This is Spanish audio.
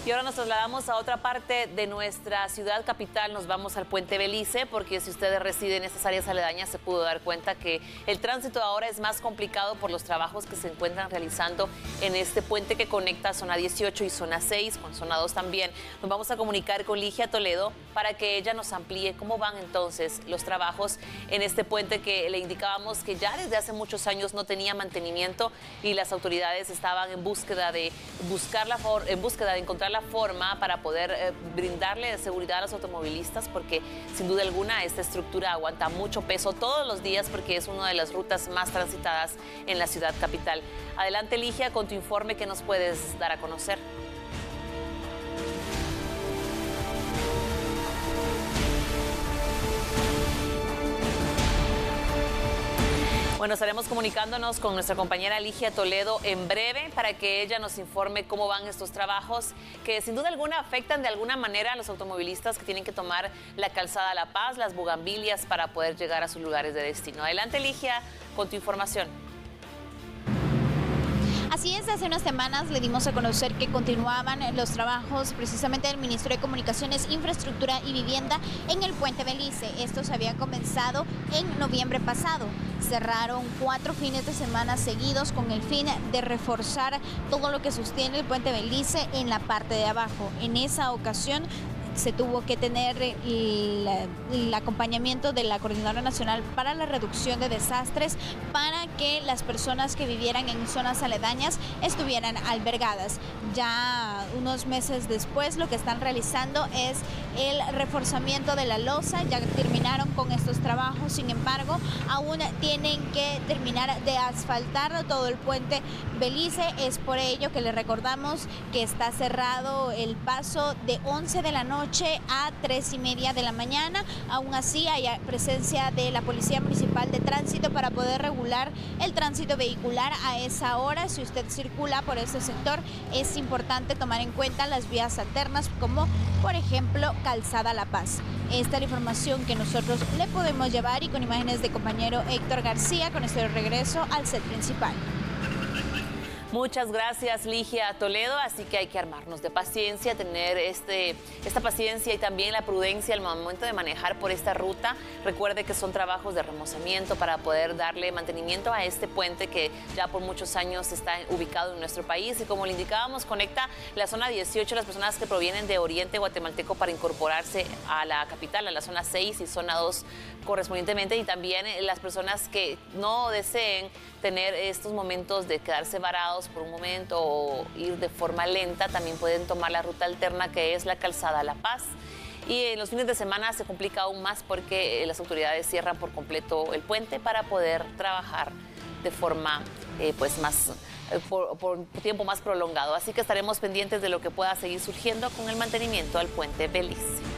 Y ahora nos trasladamos a otra parte de nuestra ciudad capital. Nos vamos al Puente Belice, porque si ustedes residen en estas áreas aledañas se pudo dar cuenta que el tránsito ahora es más complicado por los trabajos que se encuentran realizando en este puente que conecta zona 18 y zona 6, con zona 2 también. Nos vamos a comunicar con Ligia Toledo para que ella nos amplíe cómo van entonces los trabajos en este puente que le indicábamos que ya desde hace muchos años no tenía mantenimiento y las autoridades estaban en búsqueda de encontrar la forma para poder brindarle seguridad a los automovilistas, porque sin duda alguna esta estructura aguanta mucho peso todos los días porque es una de las rutas más transitadas en la ciudad capital. Adelante, Ligia, con tu informe que nos puedes dar a conocer. Bueno, estaremos comunicándonos con nuestra compañera Ligia Toledo en breve para que ella nos informe cómo van estos trabajos que sin duda alguna afectan de alguna manera a los automovilistas que tienen que tomar la calzada La Paz, las bugambilias para poder llegar a sus lugares de destino. Adelante, Ligia, con tu información. Así es, hace unas semanas le dimos a conocer que continuaban los trabajos precisamente del Ministerio de Comunicaciones, Infraestructura y Vivienda en el Puente Belice. Estos habían comenzado en noviembre pasado. Cerraron 4 fines de semana seguidos con el fin de reforzar todo lo que sostiene el Puente Belice en la parte de abajo. En esa ocasión se tuvo que tener el acompañamiento de la Coordinadora Nacional para la Reducción de Desastres para que las personas que vivieran en zonas aledañas estuvieran albergadas. Ya unos meses después lo que están realizando es el reforzamiento de la losa. Ya terminaron con estos trabajos, sin embargo aún tienen que terminar de asfaltar todo el Puente Belice. Es por ello que les recordamos que está cerrado el paso de 11 de la noche a 3:30 de la mañana. Aún así hay presencia de la Policía Municipal de Tránsito para poder regular el tránsito vehicular a esa hora. Si usted circula por ese sector, es importante tomar en cuenta las vías alternas, como por ejemplo Calzada La Paz. Esta es la información que nosotros le podemos llevar, y con imágenes de compañero Héctor García, con este regreso al set principal. Muchas gracias, Ligia Toledo. Así que hay que armarnos de paciencia, tener esta paciencia y también la prudencia al momento de manejar por esta ruta. Recuerde que son trabajos de remozamiento para poder darle mantenimiento a este puente que ya por muchos años está ubicado en nuestro país. Y como le indicábamos, conecta la zona 18, las personas que provienen de Oriente Guatemalteco para incorporarse a la capital, a la zona 6 y zona 2 correspondientemente, y también las personas que no deseen tener estos momentos de quedarse varados por un momento o ir de forma lenta, también pueden tomar la ruta alterna, que es la Calzada La Paz. Y en los fines de semana se complica aún más porque las autoridades cierran por completo el puente para poder trabajar de forma por tiempo más prolongado. Así que estaremos pendientes de lo que pueda seguir surgiendo con el mantenimiento al Puente Belice.